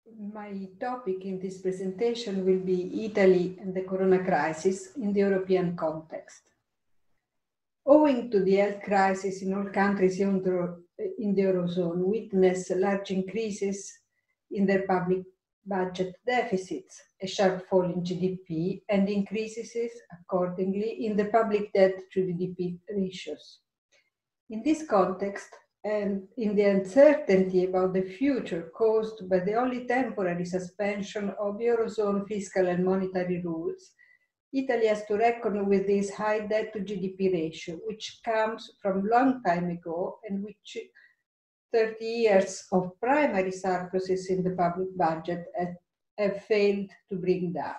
My topic in this presentation will be Italy and the corona crisis in the European context. Owing to the health crisis in all countries in the Eurozone witness large increases in their public budget deficits, a sharp fall in GDP, and increases accordingly in the public debt to GDP ratios. In this context, and in the uncertainty about the future caused by the only temporary suspension of Eurozone fiscal and monetary rules, Italy has to reckon with this high debt to GDP ratio, which comes from a long time ago and which 30 years of primary surpluses in the public budget have failed to bring down.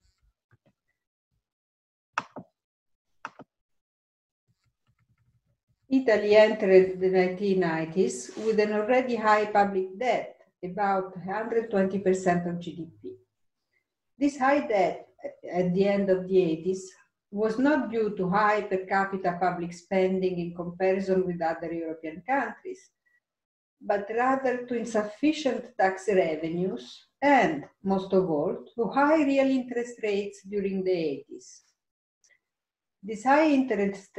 Italy entered the 1990s with an already high public debt, about 120% of GDP. This high debt at the end of the 80s was not due to high per capita public spending in comparison with other European countries, but rather to insufficient tax revenues and, most of all, to high real interest rates during the 80s. These high interest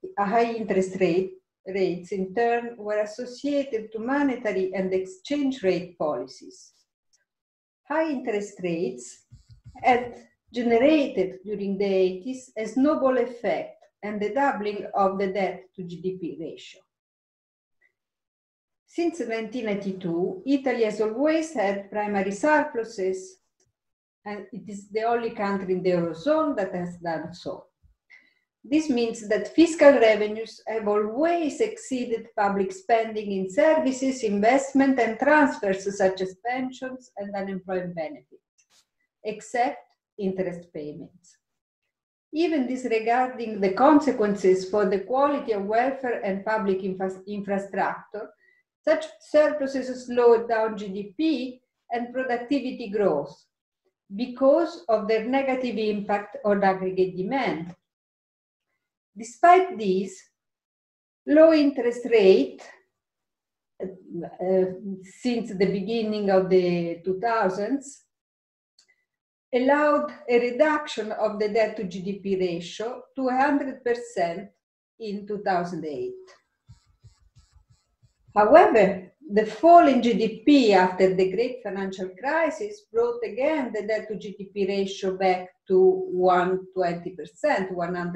rates, in turn, were associated to monetary and exchange rate policies. High interest rates had generated during the 80s a snowball effect and the doubling of the debt to GDP ratio. Since 1992, Italy has always had primary surpluses, and it is the only country in the Eurozone that has done so. This means that fiscal revenues have always exceeded public spending in services, investment, and transfers such as pensions and unemployment benefits, except interest payments. Even disregarding the consequences for the quality of welfare and public infrastructure, such surpluses slowed down GDP and productivity growth because of their negative impact on aggregate demand. Despite this, low interest rate since the beginning of the 2000s allowed a reduction of the debt to GDP ratio to 100% in 2008. However, the fall in GDP after the great financial crisis brought again the debt to GDP ratio back to 120%.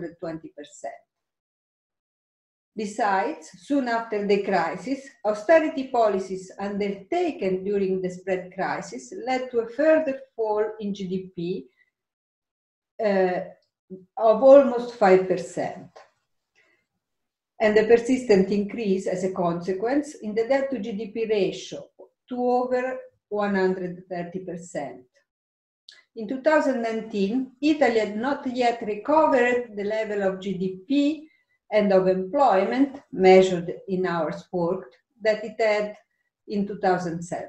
Besides, soon after the crisis, austerity policies undertaken during the spread crisis led to a further fall in GDP of almost 5%. And a persistent increase as a consequence in the debt to GDP ratio to over 130%. In 2019, Italy had not yet recovered the level of GDP and of employment measured in hours worked that it had in 2007.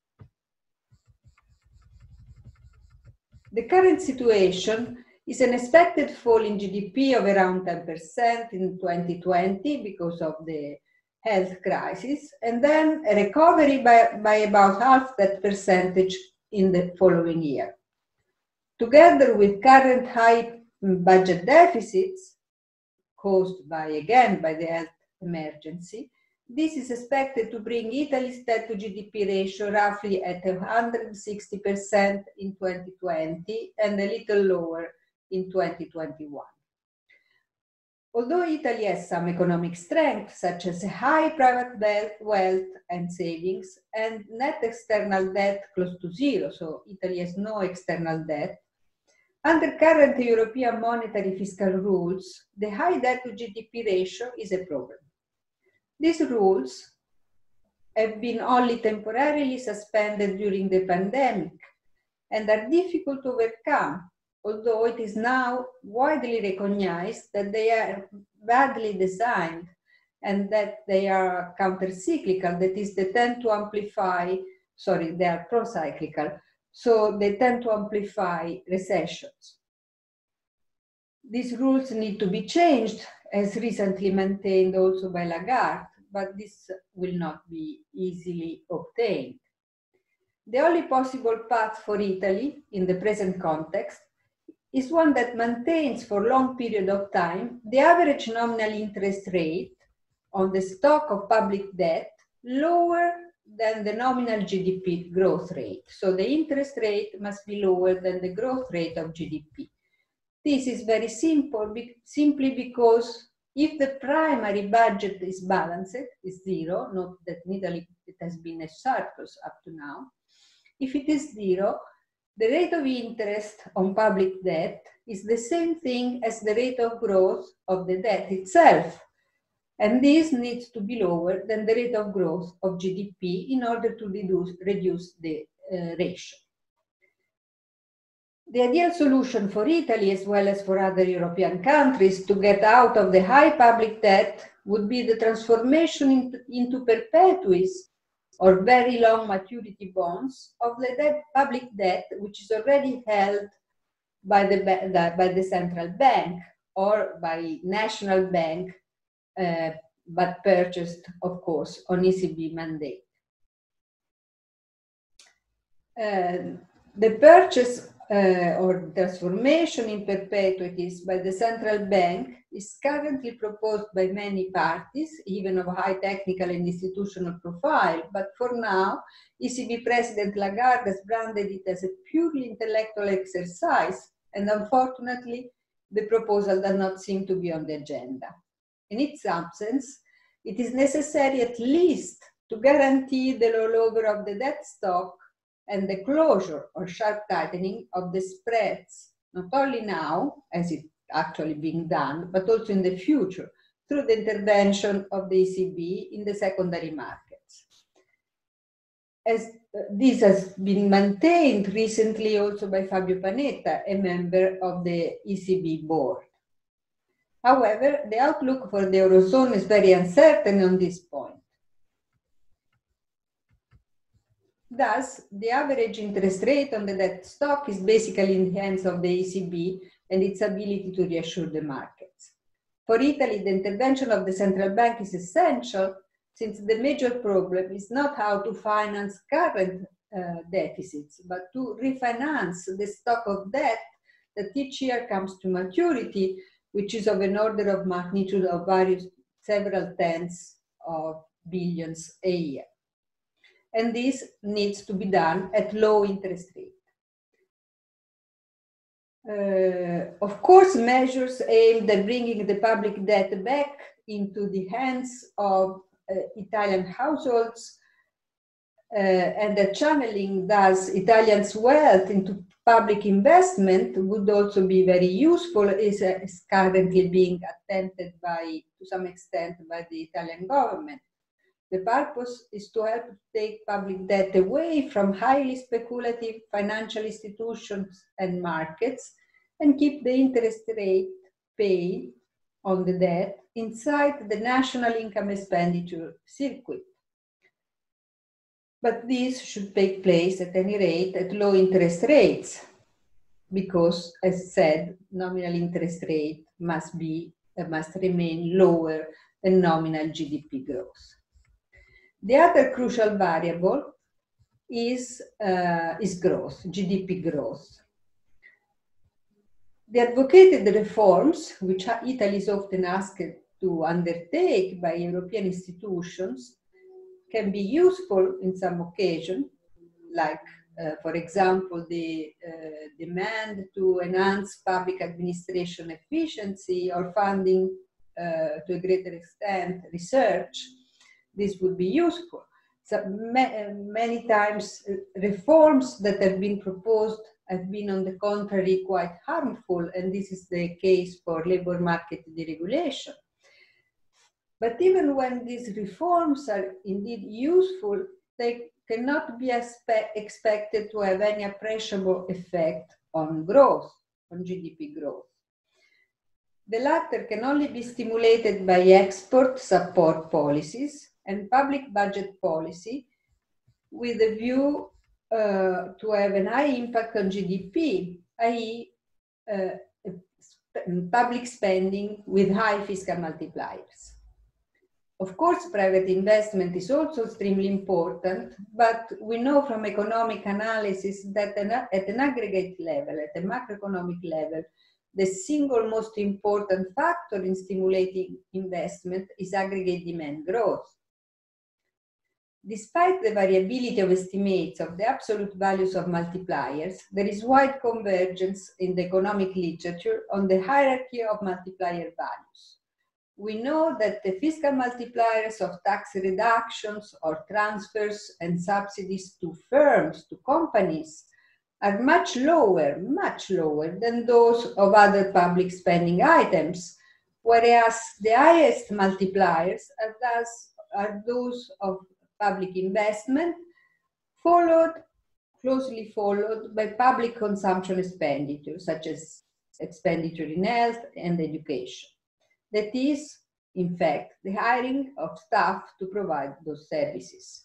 The current situation is an expected fall in GDP of around 10% in 2020 because of the health crisis, and then a recovery by about half that percentage in the following year. Together with current high budget deficits caused again by the health emergency, this is expected to bring Italy's debt to GDP ratio roughly at 160% in 2020 and a little lower in 2021. Although Italy has some economic strength, such as a high private wealth and savings, and net external debt close to zero, so Italy has no external debt, under current European monetary fiscal rules, the high debt to GDP ratio is a problem. These rules have been only temporarily suspended during the pandemic and are difficult to overcome, although it is now widely recognized that they are badly designed and that they are counter-cyclical, that is, they tend to amplify, they are pro-cyclical, so they tend to amplify recessions. These rules need to be changed, as recently maintained also by Lagarde, but this will not be easily obtained. the only possible path for Italy in the present context is one that maintains for a long period of time the average nominal interest rate on the stock of public debt lower than the nominal GDP growth rate. So the interest rate must be lower than the growth rate of GDP. This is very simple, simply because if the primary budget is balanced, is zero, not that in Italy it has been a surplus up to now. If it is zero, the rate of interest on public debt is the same thing as the rate of growth of the debt itself. And this needs to be lower than the rate of growth of GDP in order to reduce the ratio. The ideal solution for Italy, as well as for other European countries, to get out of the high public debt would be the transformation into perpetuities or very long maturity bonds of the public debt, which is already held by the central bank or by national bank, but purchased, of course, on ECB mandate. The purchase or transformation in perpetuities by the central bank is currently proposed by many parties, even of high technical and institutional profile, but for now, ECB President Lagarde has branded it as a purely intellectual exercise, and unfortunately, the proposal does not seem to be on the agenda. In its absence, it is necessary at least to guarantee the rollover of the debt stock and the closure or sharp tightening of the spreads, not only now, as it's actually being done, but also in the future, through the intervention of the ECB in the secondary markets. As this has been maintained recently also by Fabio Panetta, a member of the ECB board. However, the outlook for the Eurozone is very uncertain on this point. Thus, the average interest rate on the debt stock is basically in the hands of the ECB and its ability to reassure the markets. For Italy, the intervention of the central bank is essential, since the major problem is not how to finance current deficits, but to refinance the stock of debt that each year comes to maturity, which is of an order of magnitude of several tens of billions a year. And this needs to be done at low interest rate. Of course, measures aimed at bringing the public debt back into the hands of Italian households and the channeling thus Italians' wealth into public investment would also be very useful, is currently being attempted to some extent by the Italian government. The purpose is to help take public debt away from highly speculative financial institutions and markets and keep the interest rate paid on the debt inside the national income expenditure circuit. But this should take place at any rate at low interest rates, because, as said, nominal interest rate must remain lower than nominal GDP growth. The other crucial variable is growth, GDP growth. The advocated reforms, which Italy is often asked to undertake by European institutions, can be useful in some occasion, like, for example, the demand to enhance public administration efficiency or funding to a greater extent research. This would be useful. So many times reforms that have been proposed have been, on the contrary, quite harmful, and this is the case for labor market deregulation. But even when these reforms are indeed useful, they cannot be expected to have any appreciable effect on growth, on GDP growth. The latter can only be stimulated by export support policies and public budget policy with a view to have an high impact on GDP, i.e. Public spending with high fiscal multipliers. Of course, private investment is also extremely important, but we know from economic analysis that at an aggregate level, at a macroeconomic level, the single most important factor in stimulating investment is aggregate demand growth. Despite the variability of estimates of the absolute values of multipliers, there is wide convergence in the economic literature on the hierarchy of multiplier values. We know that the fiscal multipliers of tax reductions or transfers and subsidies to firms, to companies, are much lower than those of other public spending items, whereas the highest multipliers are those of public investment, closely followed by public consumption expenditure, such as expenditure in health and education. That is, in fact, the hiring of staff to provide those services.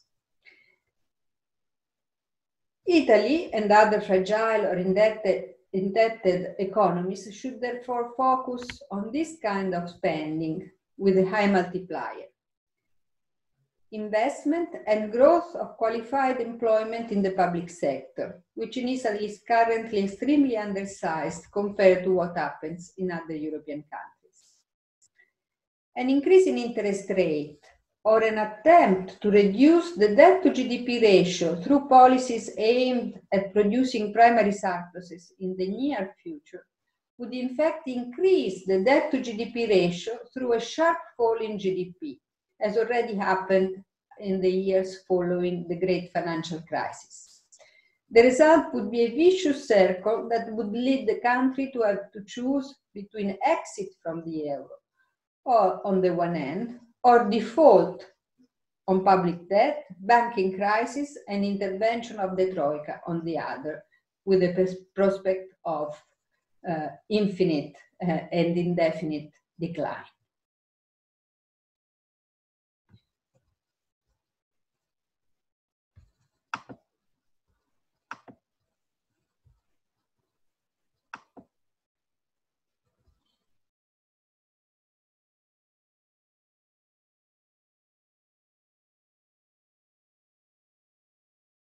Italy and other fragile or indebted economies should therefore focus on this kind of spending with a high multiplier. Investment and growth of qualified employment in the public sector, which in Italy is currently extremely undersized compared to what happens in other European countries. An increase in interest rate or an attempt to reduce the debt to GDP ratio through policies aimed at producing primary surpluses in the near future would in fact increase the debt to GDP ratio through a sharp fall in GDP, as already happened in the years following the great financial crisis. The result would be a vicious circle that would lead the country to have to choose between exit from the euro, or on the one hand, or default on public debt, banking crisis, and intervention of the Troika on the other, with the prospect of infinite and indefinite decline.